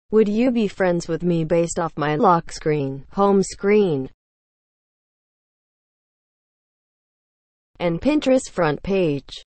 Would you be friends with me based off my lock screen, home screen, and Pinterest front page?